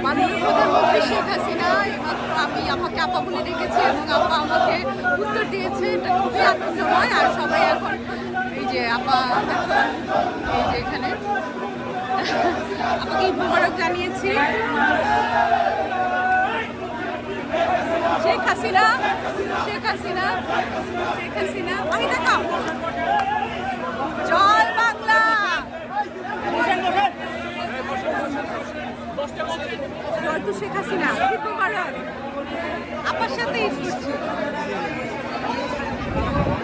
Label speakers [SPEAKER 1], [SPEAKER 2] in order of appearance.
[SPEAKER 1] মাননীয় প্রধানমন্ত্রী শেখ হাসিনা এইমাত্র আমি আমাকে আপা বলে ডেকেছি এবং আপা আমাকে উত্তর দিয়েছে। এটা খুবই আনন্দময়। আর সবাই এখন এই যে আপা এই যে এখানে আমাকে ঈদ মোবারক জানিয়েছি। শেখ হাসিনা শেখ হাসিনা শেখ হাসিনা ভাই দেখাও। জয় বাংলা। জয় শেখ হাসিনা। ঈদ মোবারক। আপার সাথে ঈদ করছি।